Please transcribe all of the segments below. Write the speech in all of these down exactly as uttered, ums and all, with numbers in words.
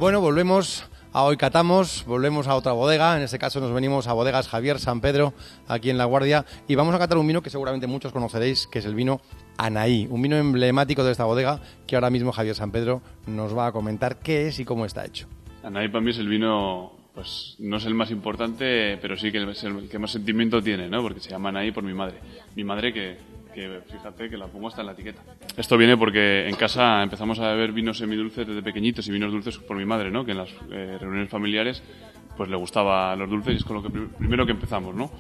Bueno, volvemos a Hoy Catamos, volvemos a otra bodega, en este caso nos venimos a Bodegas Javier San Pedro, aquí en La Guardia, y vamos a catar un vino que seguramente muchos conoceréis, que es el vino Anaí, un vino emblemático de esta bodega, que ahora mismo Javier San Pedro nos va a comentar qué es y cómo está hecho. Anaí para mí es el vino, pues no es el más importante, pero sí que es el que más sentimiento tiene, ¿no? Porque se llama Anaí por mi madre. Mi madre que, que fíjate que la pongo hasta en la etiqueta. Esto viene porque en casa empezamos a beber vinos semidulces desde pequeñitos y vinos dulces por mi madre, ¿no? Que en las eh, reuniones familiares pues le gustaba los dulces y es con lo que pr- primero que empezamos, ¿no?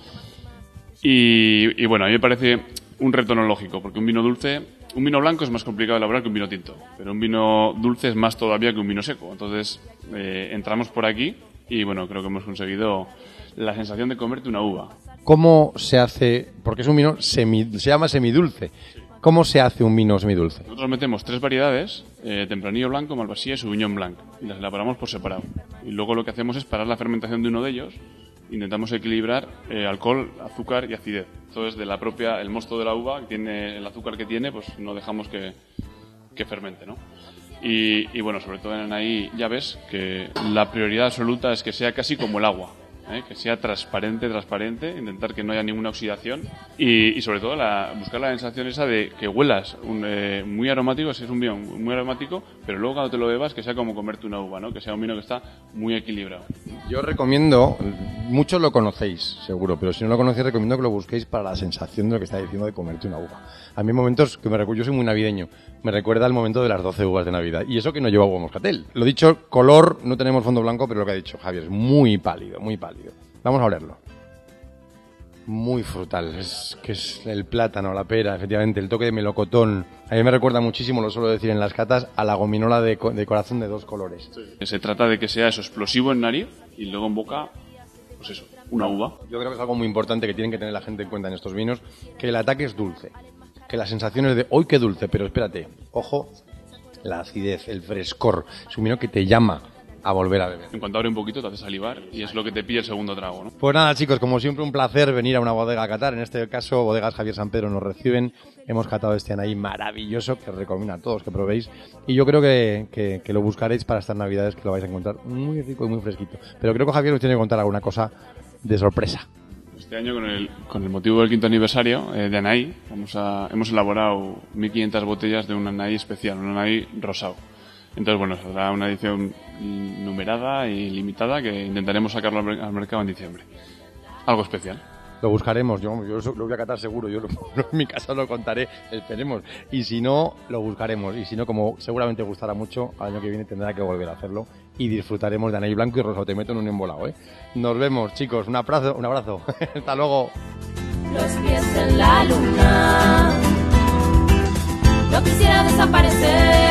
Y, y bueno, a mí me parece un reto no lógico, porque un vino dulce, un vino blanco es más complicado de elaborar que un vino tinto, pero un vino dulce es más todavía que un vino seco. Entonces eh, entramos por aquí y bueno, creo que hemos conseguido la sensación de comerte una uva. ¿Cómo se hace? Porque es un vino, semi, se llama semidulce. ¿Cómo se hace un vino semidulce? Nosotros metemos tres variedades, eh, Tempranillo blanco, Malvasía y Sauvignon blanc, y las elaboramos por separado. Y luego lo que hacemos es parar la fermentación de uno de ellos, intentamos equilibrar eh, alcohol, azúcar y acidez. Entonces, de la propia, el mosto de la uva, que tiene el azúcar que tiene, pues no dejamos que, que fermente, ¿no? Y, y bueno, sobre todo en Anaí ya ves que la prioridad absoluta es que sea casi como el agua. ¿Eh? Que sea transparente, transparente, intentar que no haya ninguna oxidación y, y sobre todo la, buscar la sensación esa de que huelas un, eh, muy aromático, si es un vino muy aromático, pero luego cuando te lo bebas que sea como comerte una uva, ¿no? Que sea un vino que está muy equilibrado. Yo recomiendo, muchos lo conocéis seguro, pero si no lo conocéis recomiendo que lo busquéis para la sensación de lo que está diciendo de comerte una uva. A mí hay momentos que me recuerdo, yo soy muy navideño, me recuerda al momento de las doce uvas de Navidad y eso que no lleva agua moscatel. Lo dicho, color, no tenemos fondo blanco, pero lo que ha dicho Javier es muy pálido, muy pálido. Vamos a olerlo. Muy frutal, es que es el plátano, la pera, efectivamente, el toque de melocotón. A mí me recuerda muchísimo, lo suelo decir en las catas, a la gominola de, co- de corazón de dos colores. Sí. Se trata de que sea eso, explosivo en nariz y luego en boca, pues eso, una uva. Yo creo que es algo muy importante que tienen que tener la gente en cuenta en estos vinos, que el ataque es dulce, que la sensación es de, ¡hoy qué dulce! Pero espérate, ojo, la acidez, el frescor, es un vino que te llama a volver a beber. En cuanto abre un poquito te hace salivar y es lo que te pilla el segundo trago, ¿no? Pues nada, chicos, como siempre un placer venir a una bodega a catar. En este caso, Bodegas Javier San Pedro nos reciben. Hemos catado este Anaí maravilloso que os recomiendo a todos que probéis. Y yo creo que, que, que lo buscaréis para estas navidades, que lo vais a encontrar muy rico y muy fresquito. Pero creo que Javier nos tiene que contar alguna cosa de sorpresa. Este año, con el, con el motivo del quinto aniversario eh, de Anaí, vamos a, hemos elaborado mil quinientas botellas de un Anaí especial, un Anaí rosado. Entonces, bueno, será una edición numerada y limitada que intentaremos sacarlo al, al mercado en diciembre. Algo especial. Lo buscaremos, yo, yo lo voy a catar seguro, yo lo, en mi casa lo contaré, esperemos. Y si no, lo buscaremos. Y si no, como seguramente gustará mucho, al año que viene tendrá que volver a hacerlo. Y disfrutaremos de Anaí blanco y rosado. Te meto en un embolado, ¿eh? Nos vemos, chicos. Un abrazo. Un abrazo. Hasta luego. Los pies en la luna. No quisiera desaparecer.